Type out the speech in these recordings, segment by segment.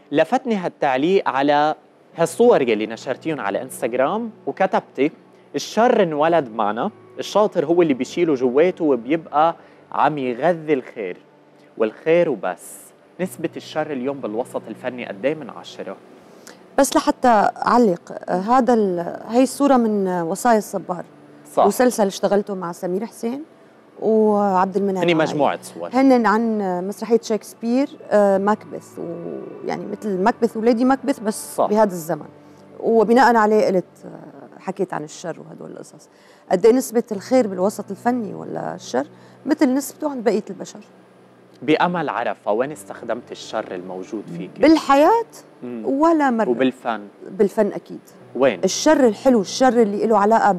لفتني هالتعليق على هالصور يلي نشرتيهم على انستغرام، وكتبتي الشر انولد معنا، الشاطر هو اللي بيشيله جواته وبيبقى عم يغذي الخير، والخير وبس. نسبة الشر اليوم بالوسط الفني قد ايه من 10؟ بس لحتى أعلق، هي الصورة من وصايا الصبار، صح. مسلسل اشتغلته مع سمير حسين وعبد المنعم. هني مجموعة صور، هن عن مسرحية شكسبير، ماكبث، ويعني مثل ماكبث وليدي ماكبث بس صح. بهذا الزمن، وبناء عليه قلت حكيت عن الشر وهدول القصص. قد ايه نسبة الخير بالوسط الفني ولا الشر؟ مثل نسبته عند بقية البشر. بأمل عرفة وين استخدمت الشر الموجود فيك؟ بالحياة ولا مرة. وبالفن؟ بالفن أكيد. وين؟ الشر الحلو، الشر اللي له علاقة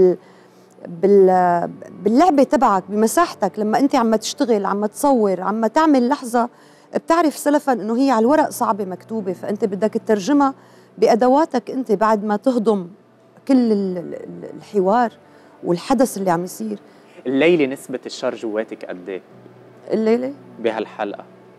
باللعبة تبعك، بمساحتك، لما أنت عم تشتغل، عم تصور، عم تعمل لحظة بتعرف سلفا إنه هي على الورق صعبة مكتوبة، فأنت بدك تترجمها بأدواتك أنت بعد ما تهضم كل الحوار والحدث اللي عم يصير. الليلة نسبة الشر جواتك قد ايه؟ الليلة؟ بهالحلقة.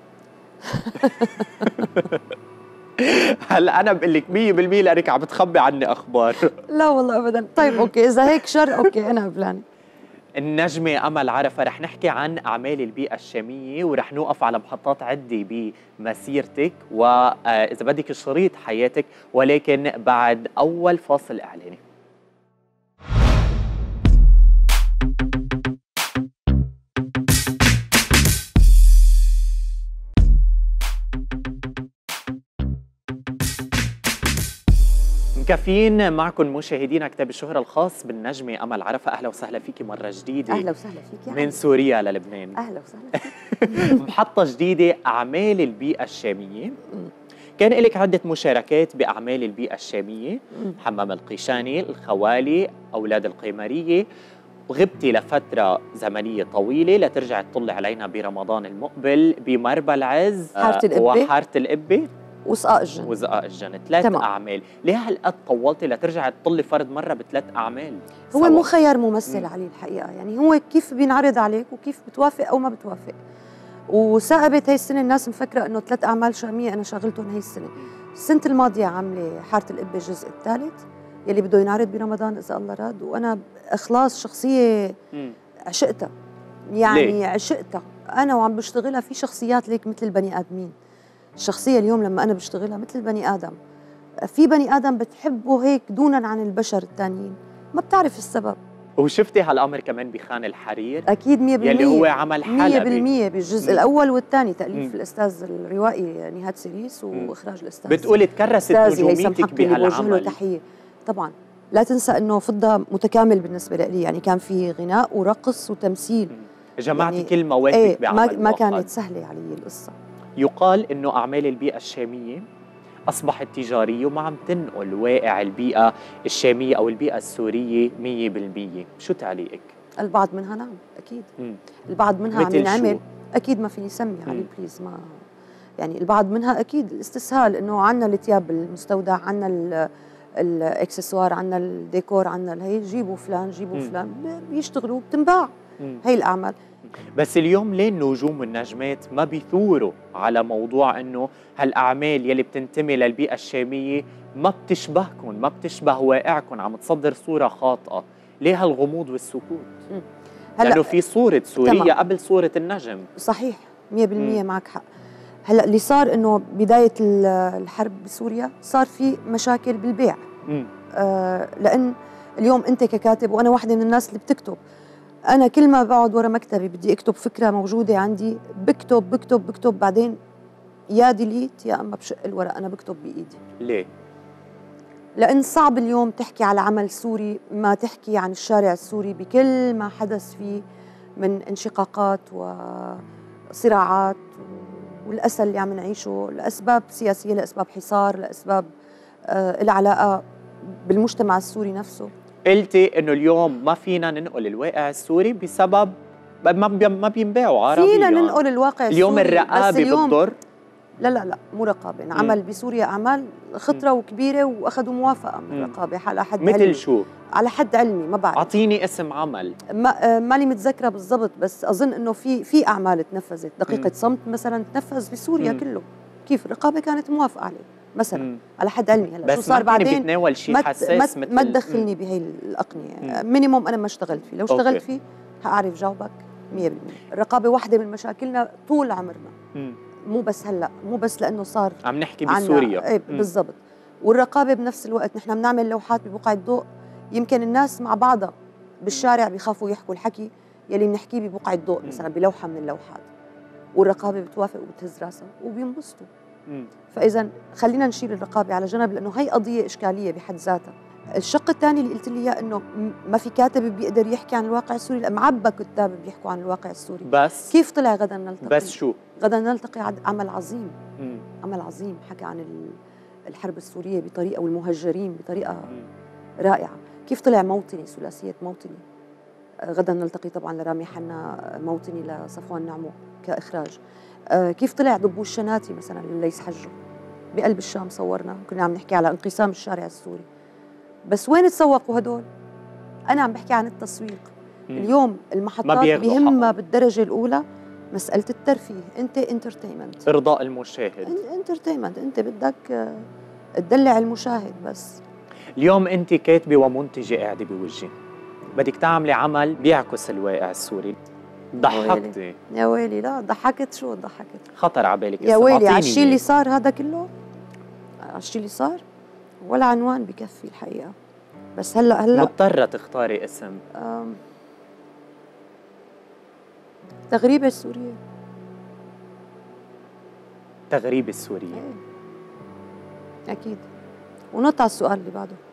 هلا أنا بقول لك 100% لأنك عم بتخبي عني أخبار. لا والله أبدا. طيب أوكي، إذا هيك شر أوكي أنا قبلان. النجمة أمل عرفة رح نحكي عن أعمال البيئة الشامية، ورح نوقف على محطات عدة بمسيرتك وإذا بدك شريط حياتك، ولكن بعد أول فاصل إعلاني. مكفيين معكم مشاهدينا كتاب الشهرة الخاص بالنجمة أمل عرفة. أهلا وسهلا فيكي مرة جديدة. أهلا وسهلا فيكي. من سوريا للبنان. أهلا وسهلا فيكي. محطة جديدة، أعمال البيئة الشامية. كان لك عدة مشاركات بأعمال البيئة الشامية، حمام القيشاني، الخوالي، أولاد القيمرية، وغبتي لفترة زمنية طويلة لترجع تطلع علينا برمضان المقبل بمربى العز، حارة الإبة، وحارة الإبة، وزقاق الجن. وزقاق الجن، 3 أعمال. ليه هالقد طولتي لترجع تطلي فرد مرة ب3 أعمال؟ هو مو خيار ممثل علي الحقيقة، يعني هو كيف بينعرض عليك وكيف بتوافق أو ما بتوافق. وثاقبت هاي السنة الناس مفكرة إنه 3 أعمال شامية أنا شغلتهم هاي السنة الماضية عاملة حارة الإبة الجزء الثالث يلي بده ينعرض برمضان إذا الله راد، وأنا إخلاص شخصية عشقتها، يعني ليه؟ عشقتها أنا وعم بشتغلها. في شخصيات ليك مثل البني آدمين، الشخصية اليوم لما أنا بشتغلها مثل البني آدم، في بني آدم بتحبه هيك دونا عن البشر التانيين، ما بتعرف السبب. وشفتي هالأمر كمان بخان الحرير؟ أكيد 100%، يلي هو عمل حلقة 100% بالجزء الأول والثاني، تأليف الأستاذ الروائي نهاد سيريس وإخراج الأستاذ بتقولي تكرست نجوميتك بهالعمل. تحية طبعا. لا تنسى إنه فضة متكامل بالنسبة لي، يعني كان في غناء ورقص وتمثيل، جمعتي يعني كل مواهبك بعمل ما كانت سهلة علي القصة. يقال إنه أعمال البيئة الشامية أصبحت تجارية وما عم تنقل واقع البيئة الشامية أو البيئة السورية 100%، شو تعليقك؟ البعض منها نعم أكيد. البعض منها عم ينعمل، أكيد ما فيني سمي علي بليز، ما يعني البعض منها أكيد الاستسهال، إنه عنا الثياب المستودع، عنا الاكسسوار، عنا الديكور، عنا هي جيبوا فلان جيبوا فلان بيشتغلوا بتنباع هي الأعمال. بس اليوم ليه النجوم والنجمات ما بيثوروا على موضوع انه هالاعمال يلي بتنتمي للبيئه الشاميه ما بتشبهكم، ما بتشبه واقعكم، عم تصدر صوره خاطئه؟ ليه هالغموض والسكوت؟ لانه في صوره سوريه تمام قبل صوره النجم. صحيح 100% معك حق. هلا اللي صار انه بدايه الحرب بسوريا صار في مشاكل بالبيع، لان اليوم انت ككاتب، وانا واحده من الناس اللي بتكتب، أنا كل ما بقعد ورا مكتبي بدي أكتب فكرة موجودة عندي، بكتب بكتب بكتب، بعدين يا ديليت يا أما بشق الورق، أنا بكتب بإيدي. ليه؟ لأن صعب اليوم تحكي على عمل سوري ما تحكي عن الشارع السوري بكل ما حدث فيه من انشقاقات وصراعات والأسى اللي عم نعيشه لأسباب سياسية، لأسباب حصار، لأسباب العلاقة بالمجتمع السوري نفسه. قلتي انه اليوم ما فينا ننقل الواقع السوري بسبب ما بينباعوا عربي. فينا ننقل الواقع اليوم السوري، الرقابه بتضر. لا مو رقابه، عمل بسوريا اعمال خطره وكبيره واخذوا موافقه من الرقابه على حد مثل علمي. شو؟ على حد علمي ما بعرف، اعطيني اسم عمل. ماني متذكره بالضبط، بس اظن انه في اعمال تنفذت. دقيقه صمت مثلا تنفذ بسوريا كله. كيف الرقابه كانت موافقه عليه مثلا على حد علمي. هلا بس شو صار ما كان بعدين بيتناول شيء حساس ما تدخلني بهي الاقنيه. مينيموم انا ما اشتغلت فيه، لو اشتغلت فيه هاعرف جاوبك 100%. الرقابه واحده من مشاكلنا طول عمرنا، مو بس هلا، مو بس لانه صار عم نحكي بسوريا. ايه بالضبط. والرقابه بنفس الوقت نحن بنعمل لوحات ببقعة ضوء، يمكن الناس مع بعضها بالشارع بيخافوا يحكوا الحكي يلي بنحكيه ببقعة ضوء مثلا بلوحه من اللوحات، والرقابه بتوافق وبتهز راسها وبينبسطوا. فاذا خلينا نشيل الرقابه على جنب لانه هي قضيه اشكاليه بحد ذاتها. الشق الثاني اللي قلت لي اياه انه ما في كاتب بيقدر يحكي عن الواقع السوري، معبى كتاب بيحكوا عن الواقع السوري. بس كيف طلع غدا نلتقي؟ بس شو غدا نلتقي عمل عظيم. عمل عظيم حكى عن الحرب السوريه بطريقه والمهجرين بطريقه رائعه. كيف طلع موطني، ثلاثيه موطني. غدا نلتقي طبعا لرامي حنا، موطني لصفوان نعمو كاخراج. كيف طلع ضبوش شناتي مثلا لليس حجه بقلب الشام، صورنا كنا عم نحكي على انقسام الشارع السوري. بس وين تسوقوا هدول؟ انا عم بحكي عن التسويق. اليوم المحطات بيهمها بالدرجه الاولى مساله الترفيه. انت انترتينمنت، ارضاء المشاهد. انترتينمنت، انت بدك تدلع المشاهد بس. اليوم انت كاتبه ومنتجه قاعده بوجهي، بدك تعملي عمل بيعكس الواقع السوري. ضحكتي يا ويلي. لا ضحكت، شو ضحكت؟ خطر على بالك يا ويلي على الشيء اللي صار هذا كله، على الشيء اللي صار ولا عنوان بكفي الحقيقه. بس هلا مضطره تختاري اسم. تغريبة السورية. تغريبة السورية. أكيد. ونط على السؤال اللي بعده.